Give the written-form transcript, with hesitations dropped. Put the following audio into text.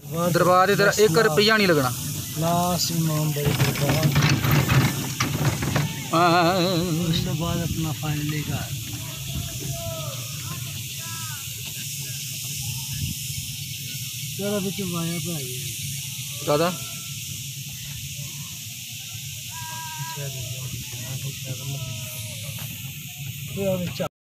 दरबार तेरा 1 रुपया नहीं लगना। लास्ट इमाम बड़ी दरबार उस बाद अपना फाइनली का तेरा भी चुबाया पे आई ज़्यादा है।